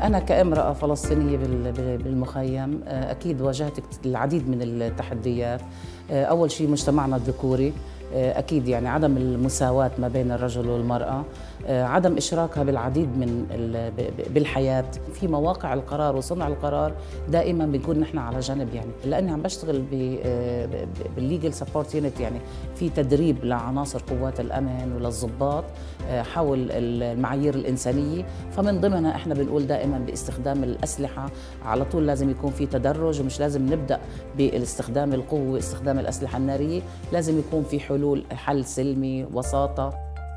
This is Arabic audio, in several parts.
أنا كامرأة فلسطينية بالمخيم أكيد واجهت العديد من التحديات. أول شيء مجتمعنا الذكوري، أكيد يعني عدم المساواة ما بين الرجل والمرأة، عدم إشراكها بالعديد من بالحياة في مواقع القرار وصنع القرار. دائما بنكون نحن على جنب، يعني لأني عم بشتغل بالليجل سبورت يونت، يعني في تدريب لعناصر قوات الأمن وللضباط حول المعايير الإنسانية. فمن ضمنها احنا بنقول دائما باستخدام الأسلحة على طول لازم يكون في تدرج، ومش لازم نبدأ باستخدام القوة واستخدام الأسلحة النارية، لازم يكون في حل سلمي وساطة.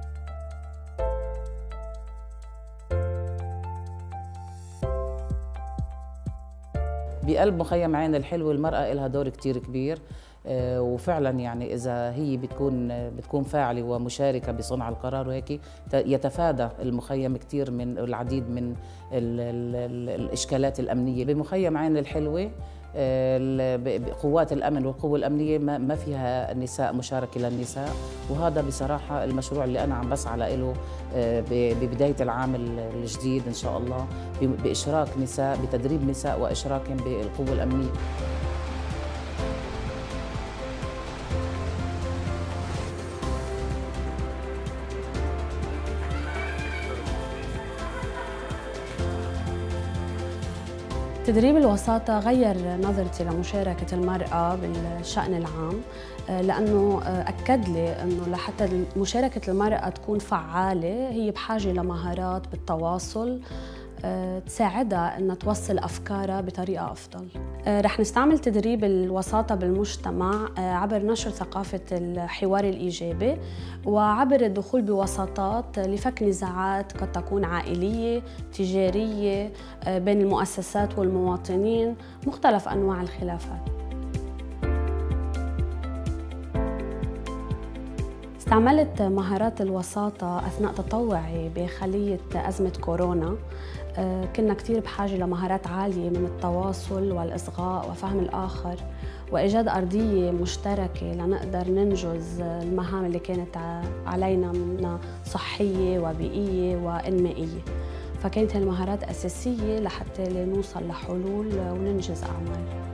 بقلب مخيم عين الحلو المرأة لها دور كتير كبير، وفعلا يعني إذا هي بتكون فاعلة ومشاركة بصنع القرار وهيك يتفادى المخيم كتير من العديد من الإشكالات الأمنية. بمخيم عين الحلوة قوات الأمن والقوة الأمنية ما فيها نساء، مشاركة للنساء، وهذا بصراحة المشروع اللي أنا عم بسعى له ببداية العام الجديد إن شاء الله، بإشراك نساء، بتدريب نساء وإشراكهم بالقوة الأمنية. تدريب الوساطة غير نظرتي لمشاركة المرأة بالشأن العام، لأنه أكد لي أنه لحتى مشاركة المرأة تكون فعالة هي بحاجة لمهارات بالتواصل تساعدها أنها توصل أفكارها بطريقة أفضل. رح نستعمل تدريب الوساطة بالمجتمع عبر نشر ثقافة الحوار الإيجابي، وعبر الدخول بوساطات لفك نزاعات قد تكون عائلية، تجارية، بين المؤسسات والمواطنين، مختلف أنواع الخلافات. استعملت مهارات الوساطة أثناء تطوعي بخلية أزمة كورونا. كنا كتير بحاجة لمهارات عالية من التواصل والإصغاء وفهم الآخر وإيجاد أرضية مشتركة لنقدر ننجز المهام اللي كانت علينا منها صحية وبيئية وإنمائية. فكانت هالمهارات أساسية لحتى نوصل لحلول وننجز أعمال.